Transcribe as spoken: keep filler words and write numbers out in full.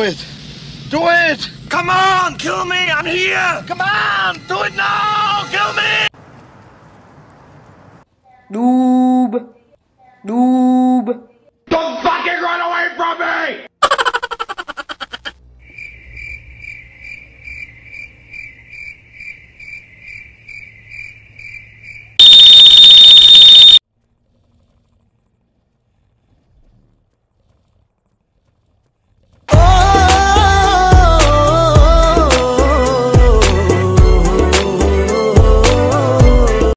it. Do it! Come on, kill me, I'm here! Come on, do it now! Kill me! Noob. Noob.